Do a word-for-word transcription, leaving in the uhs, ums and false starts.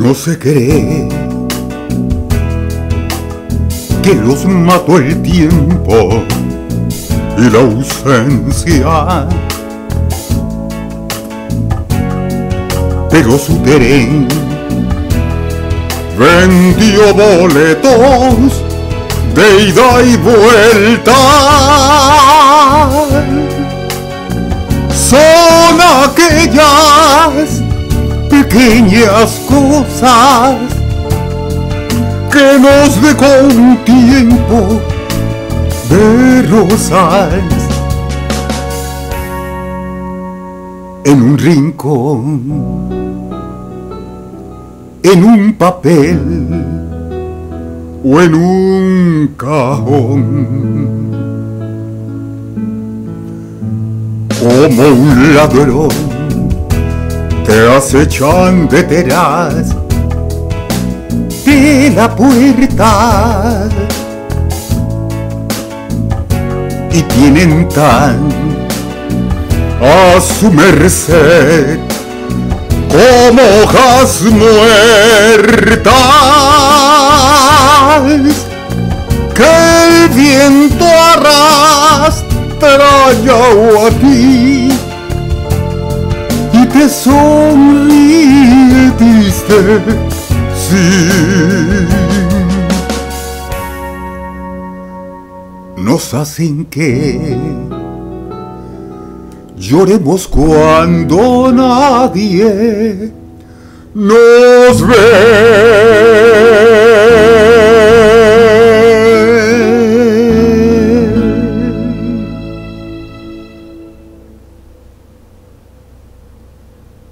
No se cree que los mató el tiempo y la ausencia, pero su tren vendió boletos de ida y vuelta. Son aquellas pequeñas cosas que nos dejó un tiempo de rosas en un rincón, en un papel o en un cajón. Como un ladrón te acechan detrás de la puerta y tienen tan a su merced como hojas muertas que el viento arrastra ya a ti y te sonríe triste, sí. Nos hacen que lloremos cuando nadie nos ve.